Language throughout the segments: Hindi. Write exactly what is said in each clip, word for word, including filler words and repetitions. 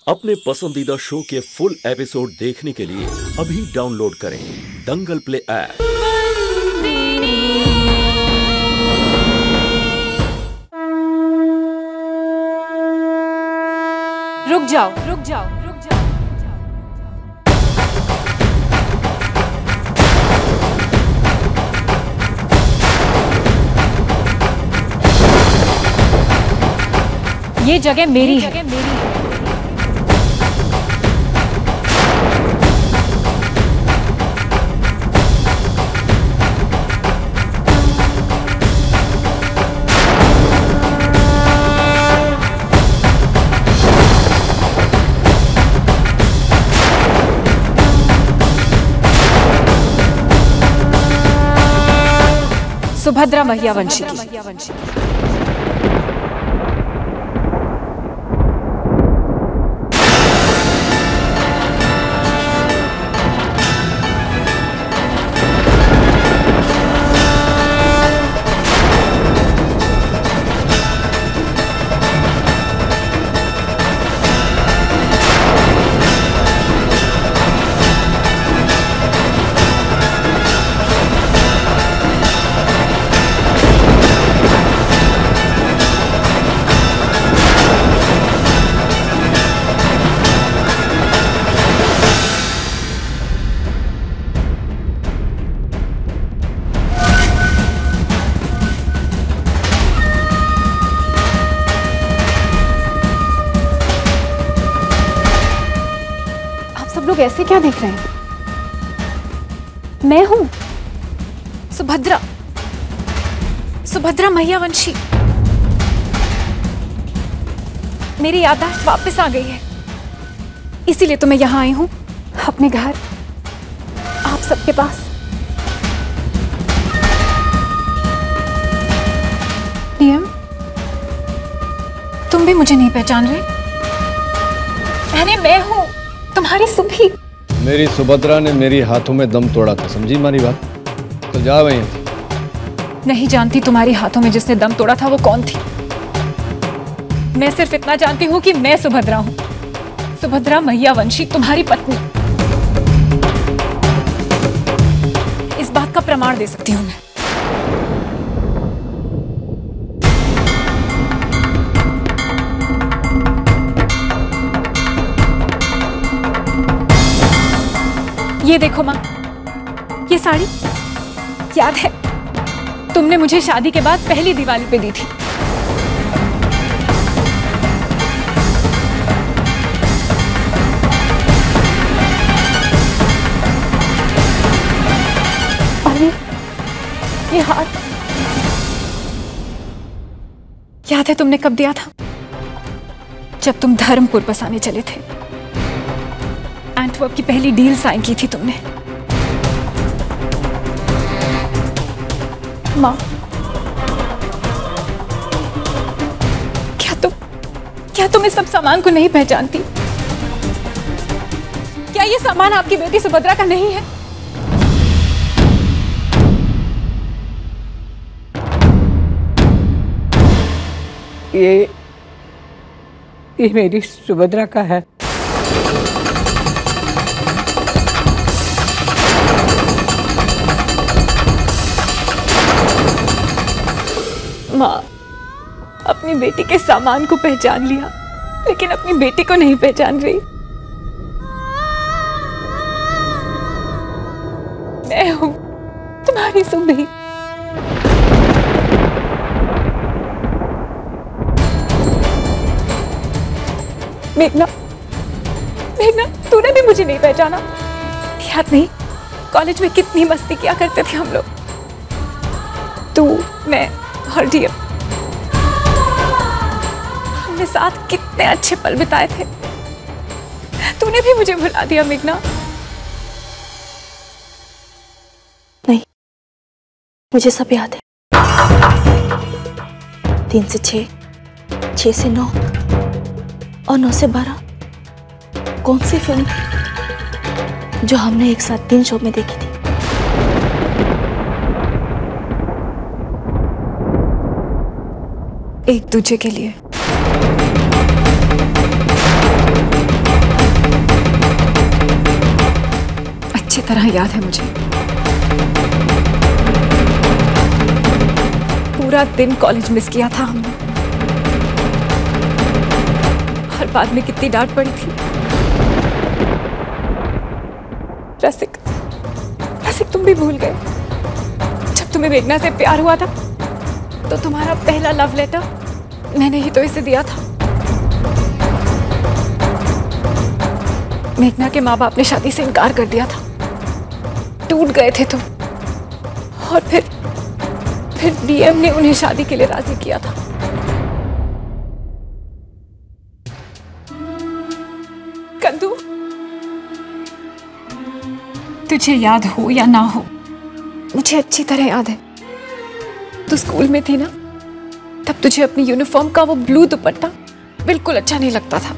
अपने पसंदीदा शो के फुल एपिसोड देखने के लिए अभी डाउनलोड करें दंगल प्ले ऐप। रुक जाओ, रुक जाओ, रुक जाओ। ये जगह मेरी है। जगह मेरी है। सुभद्रा महियावंशी की। लोग ऐसे क्या देख रहे हैं? मैं हूं सुभद्रा, सुभद्रा महियावंशी। मेरी याददाश्त वापस आ गई है, इसीलिए तो मैं यहां आई हूं, अपने घर, आप सबके पास। नियम, तुम भी मुझे नहीं पहचान रहे? अरे मैं हूं तुम्हारी सुभी। मेरी सुभद्रा ने मेरी हाथों में दम तोड़ा था, समझी हमारी बात? तो जा वहीं। नहीं जानती तुम्हारी हाथों में जिसने दम तोड़ा था वो कौन थी। मैं सिर्फ इतना जानती हूँ कि मैं सुभद्रा हूँ, सुभद्रा महियावंशी, तुम्हारी पत्नी। इस बात का प्रमाण दे सकती हूँ मैं। ये देखो माँ, ये साड़ी याद है, तुमने मुझे शादी के बाद पहली दिवाली पे दी थी। अरे ये हाथ याद है तुमने कब दिया था? जब तुम धर्मपुर बसाने चले थे। एंटवर्प की पहली डील साइन की थी तुमने। माँ, क्या तुम क्या तुम इस सब सामान को नहीं पहचानती? क्या ये सामान आपकी बेटी सुभद्रा का नहीं है? ये ये मेरी सुभद्रा का है। माँ, अपनी बेटी के सामान को पहचान लिया, लेकिन अपनी बेटी को नहीं पहचान रही। मैं हूं तुम्हारी सुभी। मेघना, मेघना, तूने भी मुझे नहीं पहचाना? याद नहीं, कॉलेज में कितनी मस्ती किया करते थे हम लोग, तू, मैं और डियर। हमने साथ कितने अच्छे पल बिताए थे। तूने भी मुझे भुला दिया मेघना। नहीं, मुझे सब याद है। तीन से छह, छह से नौ और नौ से बारह। कौन सी फिल्म थी जो हमने एक साथ तीन शो में देखी थी? एक दूजे के लिए। तरह याद है मुझे। पूरा दिन कॉलेज मिस किया था हमने, और बाद में कितनी डांट पड़ी थी। रसिक, रसिक तुम भी भूल गए जब तुम्हें मेघना से प्यार हुआ था तो तुम्हारा पहला लव लेटर मैंने ही तो इसे दिया था। मेघना के माँ बाप ने शादी से इनकार कर दिया था, टूट गए थे तुम, और फिर फिर डीएम ने उन्हें शादी के लिए राजी किया था। कंदू, तुझे याद हो या ना हो, मुझे अच्छी तरह याद है। तू स्कूल में थी ना, तब तुझे अपनी यूनिफॉर्म का वो ब्लू दुपट्टा बिल्कुल अच्छा नहीं लगता था।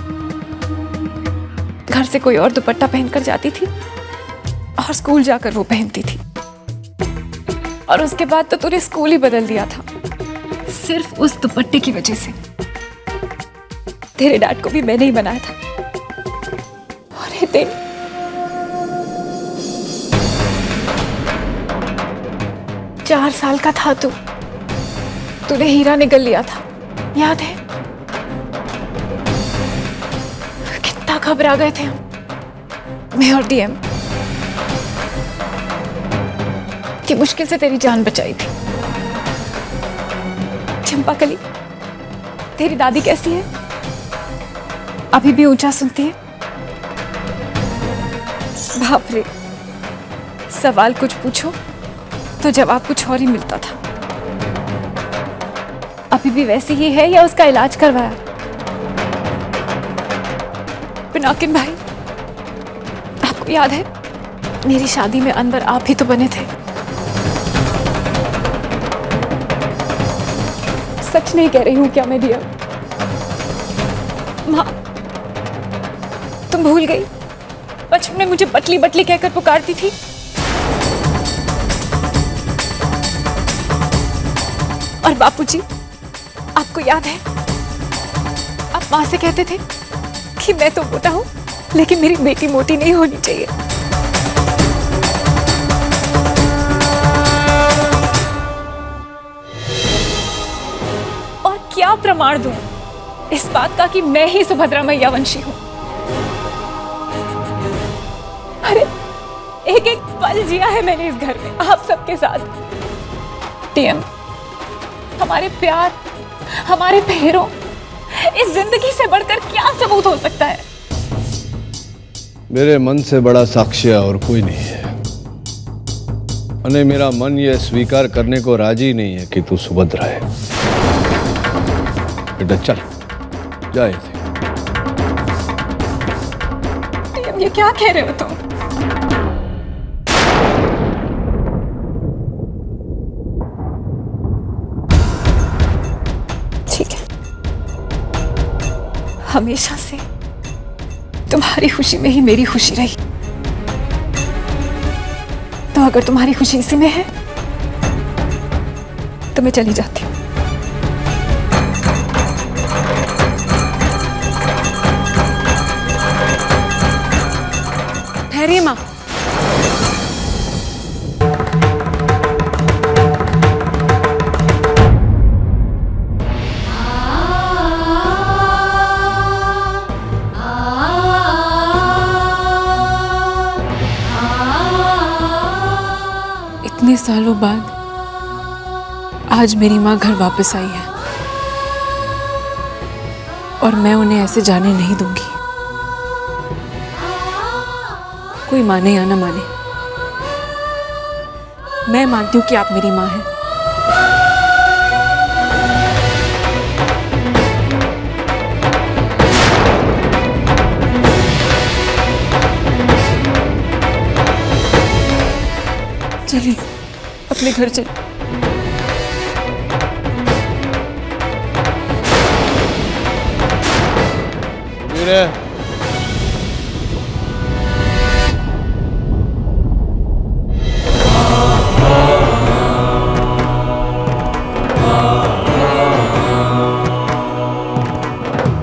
घर से कोई और दुपट्टा पहनकर जाती थी और स्कूल जाकर वो पहनती थी, और उसके बाद तो तूने स्कूल ही बदल दिया था सिर्फ उस दुपट्टे की वजह से। तेरे डैड को भी मैंने ही बनाया था। और ये दिन चार साल का था तू, तूने हीरा निगल लिया था, याद है? कितना घबरा गए थे हम, मैं और डीएम, कि मुश्किल से तेरी जान बचाई थी। चंपाकली, तेरी दादी कैसी है? अभी भी ऊंचा सुनती है? बाप रे, सवाल कुछ पूछो तो जवाब कुछ और ही मिलता था। अभी भी वैसी ही है या उसका इलाज करवाया? पिनाकिन भाई, आपको याद है मेरी शादी में अनवर आप ही तो बने थे। सच नहीं कह रही हूं क्या मैं डियर? माँ, तुम भूल गई बचपन में मुझे बटली बटली कहकर पुकारती थी। और बापूजी, आपको याद है आप माँ से कहते थे कि मैं तो मोटा हूं लेकिन मेरी बेटी मोटी नहीं होनी चाहिए। और क्या प्रमाण दूं इस बात का कि मैं ही सुभद्रा मैया वंशी हूं? अरे एक एक पल जिया है मैंने इस घर में आप सबके साथ। टीएम, हमारे प्यार, हमारे फेरों, इस जिंदगी से बढ़कर क्या सबूत हो सकता है? मेरे मन से बड़ा साक्ष्य और कोई नहीं है, अने मेरा मन यह स्वीकार करने को राजी नहीं है कि तू सुभद्रा है। बेटा चल, जाए थे। ये क्या कह रहे हो तुम? ठीक है, हमेशा से तुम्हारी खुशी में ही मेरी खुशी रही, तो अगर तुम्हारी खुशी इसी में है तो मैं चली जाती हूँ। ठहरिए माँ, इतने सालों बाद आज मेरी माँ घर वापस आई है और मैं उन्हें ऐसे जाने नहीं दूंगी। कोई माने या ना माने, मैं मानती हूँ कि आप मेरी माँ हैं। चलिए अपने घर चलिए।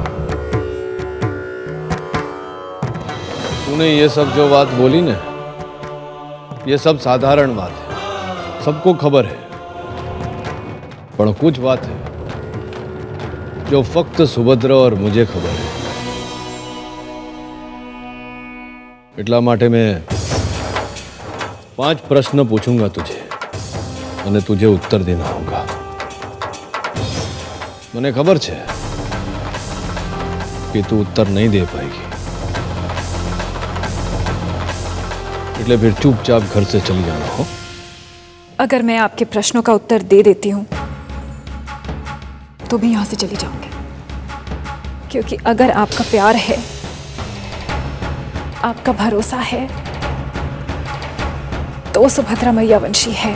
तूने ये सब जो बात बोली ना, ये सब साधारण बात है, सबको खबर है, पर कुछ बात है जो फक्त सुभद्रा और मुझे खबर है। એટલા માટે मैं पांच प्रश्न पूछूंगा तुझे અને तुझे उत्तर देना होगा। મને ખબર છે कि तू उत्तर नहीं दे पाएगी, એટલે फिर चुपचाप घर से चली जाना हो। अगर मैं आपके प्रश्नों का उत्तर दे देती हूं तो भी यहां से चली जाऊंगी, क्योंकि अगर आपका प्यार है, आपका भरोसा है, तो सुभद्रा मैयावंशी है।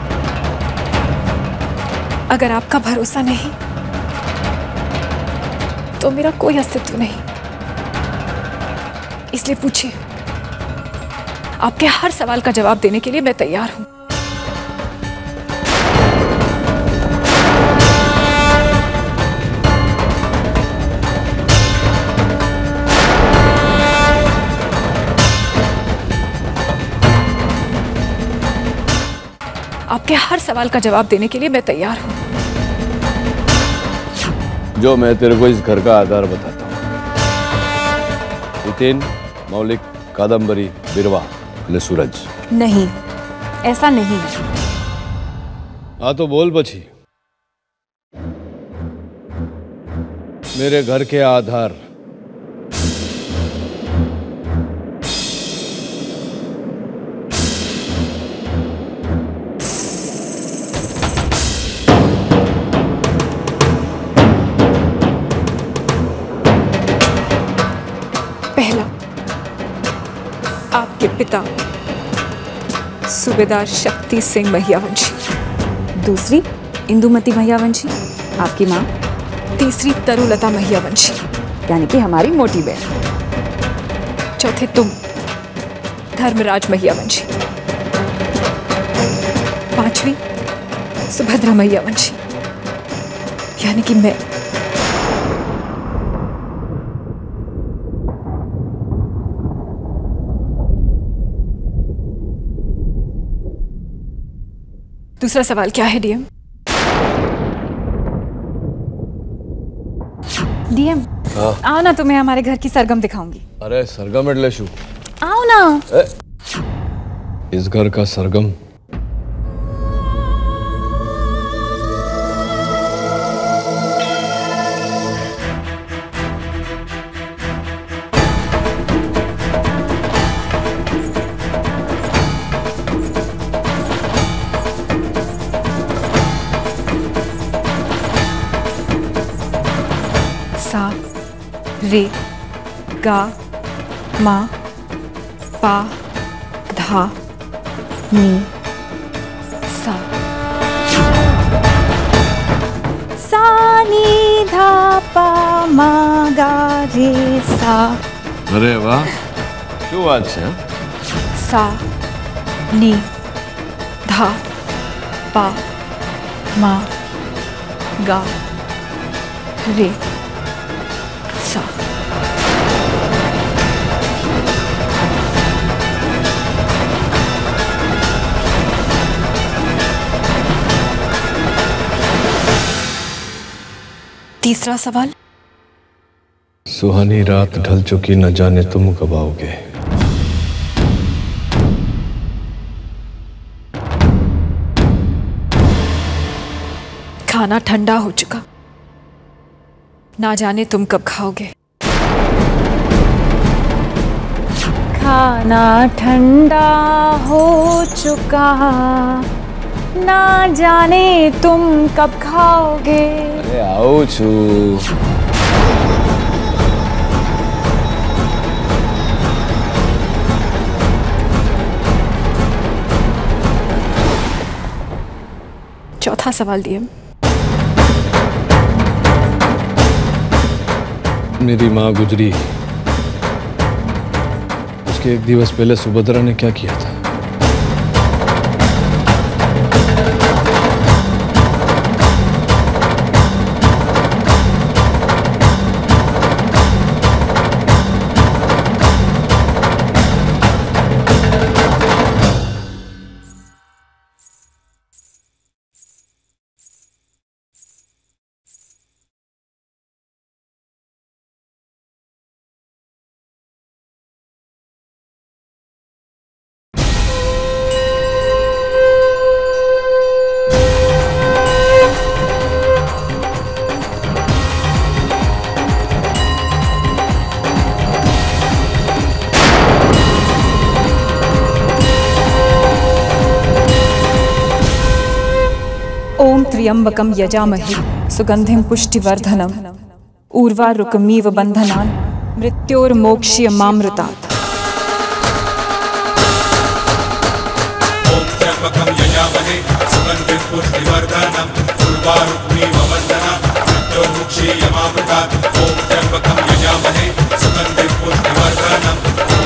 अगर आपका भरोसा नहीं तो मेरा कोई अस्तित्व नहीं। इसलिए पूछिए, आपके हर सवाल का जवाब देने के लिए मैं तैयार हूं। आपके हर सवाल का जवाब देने के लिए मैं तैयार हूं। जो मैं तेरे को इस घर का आधार बताता हूं। नितिन, मौलिक, कादम्बरी, बिरवा, ले सूरज। नहीं, ऐसा नहीं है। हाँ तो बोल बची। मेरे घर के आधार। आपके पिता सूबेदार शक्ति सिंह मैयावंशी। दूसरी इंदुमती मैयावंशी, आपकी माँ। तीसरी तरुलता मैयावंशी, यानी कि हमारी मोटी बहन। चौथे तुम धर्मराज मैयावंशी। पांचवी सुभद्रा मैयावंशी, यानी कि मैं। दूसरा सवाल क्या है डीएम? डीएम, आओ ना, तुम्हें हमारे घर की सरगम दिखाऊंगी। अरे सरगम એટલે શું? आओ ना। इस घर का सरगम सा रे गा मा पा धा नी सा। सा नी धा पा मा गा रे सा। अरे वाह, શું વાત છે? सा नी धा पा मा गा रे सा। तीसरा सवाल। सुहानी रात ढल चुकी, न जाने तुम कब आओगे। खाना ठंडा हो चुका, ना जाने तुम कब खाओगे। खाना ठंडा हो चुका, ना जाने तुम कब खाओगे। अरे आओ छू। चौथा सवाल डीएम। मेरी माँ गुजरी, उसके एक दिवस पहले सुभद्रा ने क्या किया था? त्र्यंबकम यजामहे सुगंधिम पुष्टिवर्धनम ऊर्वारुकमीव बंधनान मृत्योर्मोक्ष्यमामृतात्। ओम त्र्यंबकम यजामहे सुगंधिम पुष्टिवर्धनम ऊर्वारुकमीव बंधनान मृत्योर्मोक्ष्यमामृतात्। ओम त्र्यंबकम यजामहे सुगंधिम पुष्टिवर्धनम।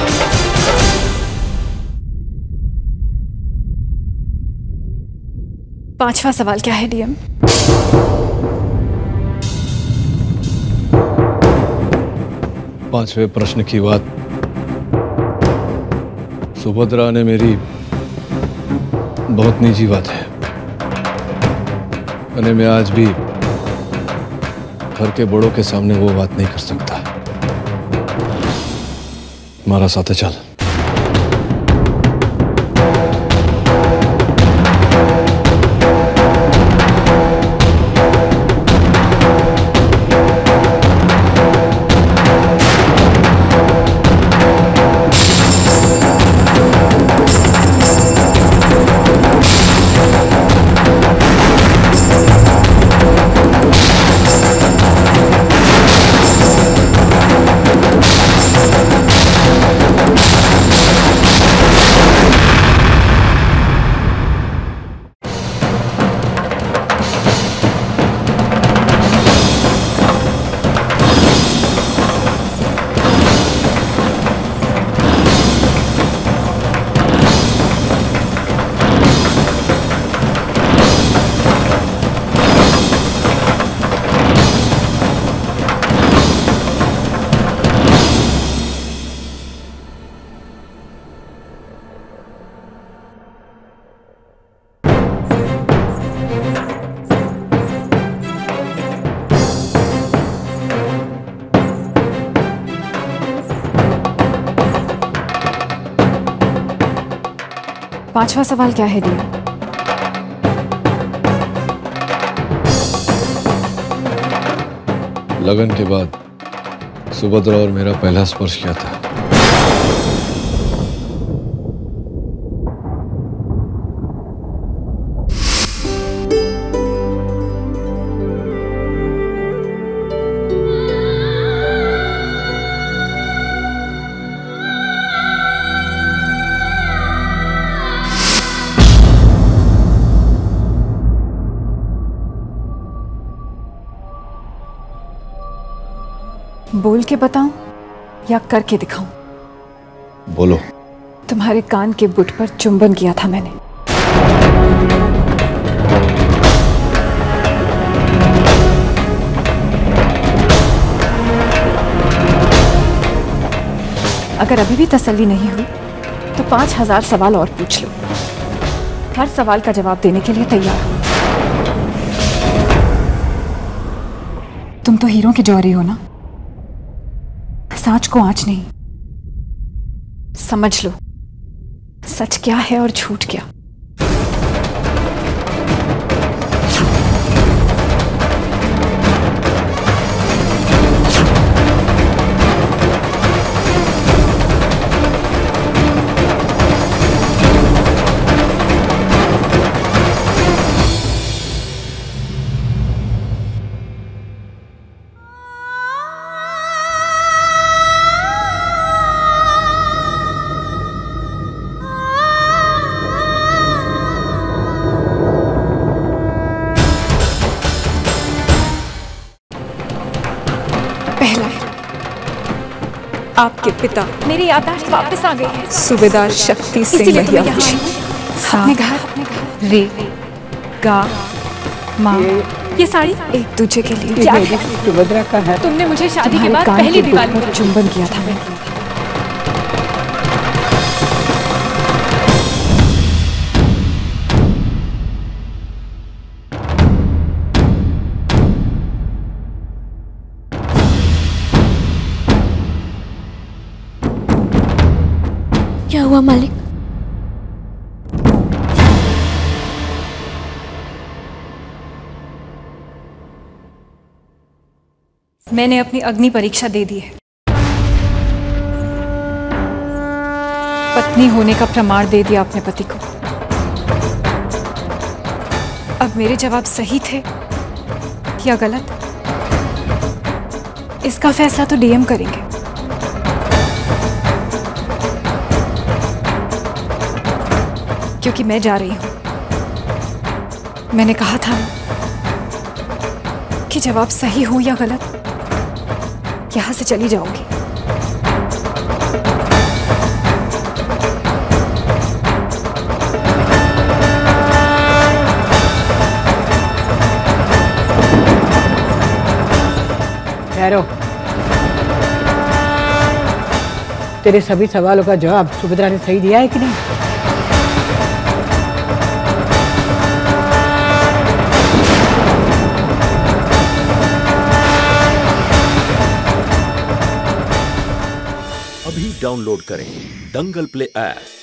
पांचवा सवाल क्या है डीएम? पांचवें प्रश्न की बात सुभद्रा ने मेरी बहुत निजी बात है, और मैं आज भी घर के बड़ों के सामने वो बात नहीं कर सकता। हमारा साथ चल। पांचवा सवाल क्या है डीएम? लगन के बाद सुभद्रा और मेरा पहला स्पर्श क्या था? बोल के बताऊं या करके दिखाऊं? बोलो। तुम्हारे कान के बुट पर चुंबन किया था मैंने। अगर अभी भी तसल्ली नहीं हुई तो पांच हजार सवाल और पूछ लो। हर सवाल का जवाब देने के लिए तैयार हूं। तुम तो हीरो के जौहरी हो ना, सांच को आंच नहीं। समझ लो सच क्या है और झूठ क्या। आपके पिता मेरी याददाश्त वापस आ गई है। सूबेदार शक्ति सिंह इसीलिए तो मैं महिया यहाँ आई हूँ। अपने घर रे गा माँ ये साड़ी एक दूजे के लिए क्या मेरी है? सुभद्रा का है। तुमने मुझे शादी के तुम्हारे बाद कान पहली के दिवाली बुट पर चुंबन किया था। क्या हुआ मालिक? मैंने अपनी अग्नि परीक्षा दे दी है। पत्नी होने का प्रमाण दे दिया अपने पति को। अब मेरे जवाब सही थे या गलत, इसका फैसला तो डीएम करेंगे। क्योंकि मैं जा रही हूं। मैंने कहा था कि जवाब सही हो या गलत, यहां से चली जाऊंगी। ठहरो। तेरे सभी सवालों का जवाब सुभद्रा ने सही दिया है कि नहीं? अभी डाउनलोड करें दंगल प्ले ऐप।